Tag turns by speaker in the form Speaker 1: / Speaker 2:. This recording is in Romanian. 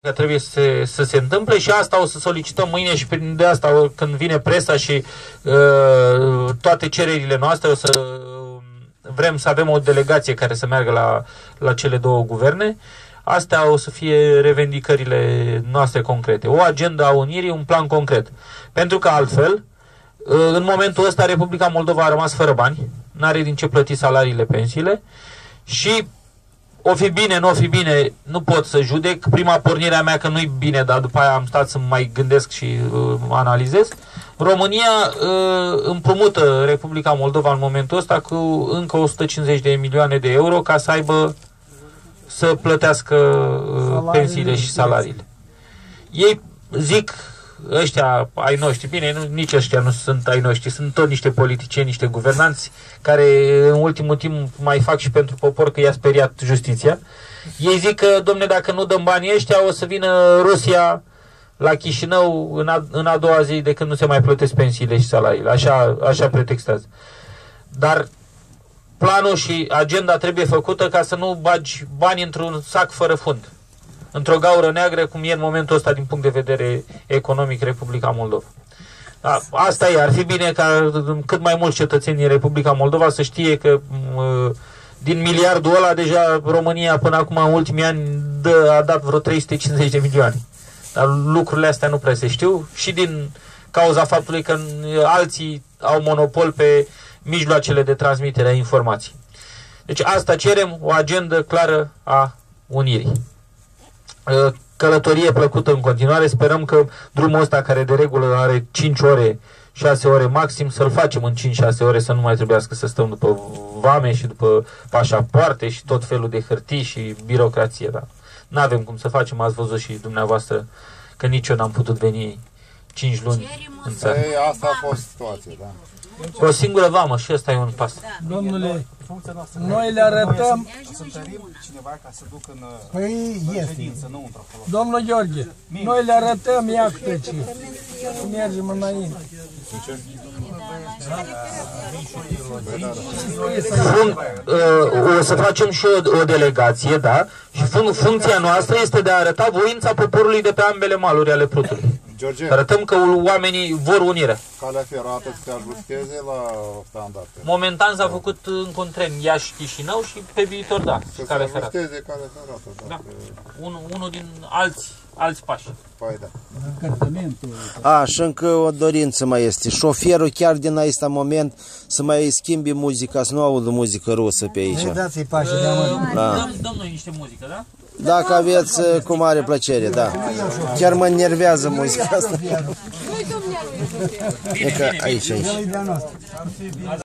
Speaker 1: că trebuie să se întâmple și asta o să solicităm mâine și de asta când vine presa și toate cererile noastre o să vrem să avem o delegație care să meargă la cele două guverne. Astea o să fie revendicările noastre concrete. O agenda a unirii, un plan concret. Pentru că altfel, în momentul ăsta, Republica Moldova a rămas fără bani, n-are din ce plăti salariile, pensiile și o fi bine, nu o fi bine, nu pot să judec. Prima pornire a mea că nu-i bine, dar după aia am stat să mai gândesc și analizez. România împrumută Republica Moldova în momentul ăsta cu încă 150 de milioane de euro ca să aibă să plătească pensiile și salariile. Ei zic, ăștia ai noștri, bine, nici ăștia nu sunt ai noștri, sunt tot niște politicieni, niște guvernanți care în ultimul timp mai fac și pentru popor că i-a speriat justiția. Ei zic că, domne, dacă nu dăm banii ăștia, o să vină Rusia la Chișinău în a doua zi de când nu se mai plătesc pensiile și salariile. Așa pretextează. Dar planul și agenda trebuie făcută ca să nu bagi bani într-un sac fără fund, într-o gaură neagră, cum e în momentul ăsta din punct de vedere economic Republica Moldova. Da, asta e, ar fi bine ca cât mai mulți cetățeni din Republica Moldova să știe că din miliardul ăla deja România până acum în ultimii ani a dat vreo 350 de milioane. Dar lucrurile astea nu prea se știu și din cauza faptului că alții au monopol pe mijloacele de transmitere a informației. Deci asta cerem, o agendă clară a unirii. Călătorie plăcută în continuare, sperăm că drumul ăsta care de regulă are 5 ore, 6 ore maxim, să-l facem în 5-6 ore, să nu mai trebuiască să stăm după vame și după pașapoarte și tot felul de hârtii și birocrație. Da. N-avem cum să facem, ați văzut și dumneavoastră că nici eu n-am putut veni 5 luni în țară.
Speaker 2: Asta a fost situația, da.
Speaker 1: O singură vamă și ăsta e un pas.
Speaker 3: Domnule, noi le arătăm...
Speaker 4: Să întărim cineva ca să duc în
Speaker 3: ședință,
Speaker 4: nu într-acolo.
Speaker 3: Domnul Gheorghe, noi le arătăm, iată ce. Mergem înainte.
Speaker 1: O să facem și o delegație, da? Și funcția noastră este de a arăta voința poporului de pe ambele maluri ale Prutului.
Speaker 2: George,
Speaker 1: Arătăm că oamenii vor unirea.
Speaker 2: calea ferată se ajusteze la standarde.
Speaker 1: Momentan s-a făcut încă un tren Iași-Chișinău și pe viitor, da,
Speaker 2: Să se
Speaker 1: calea ferată.
Speaker 2: ajusteze calea ferată, da.
Speaker 1: Unul din alți pași.
Speaker 2: Păi
Speaker 5: A,
Speaker 2: da.
Speaker 5: și încă o dorință mai este. Șoferul chiar din acest moment să mai schimbi muzica, să nu audă muzică rusă pe aici.
Speaker 3: Dați-i pași de amă.
Speaker 1: Dăm noi niște muzică, da?
Speaker 5: Dacă aveți, cu mare plăcere, da. Chiar mă enervează muzica asta. E că aici.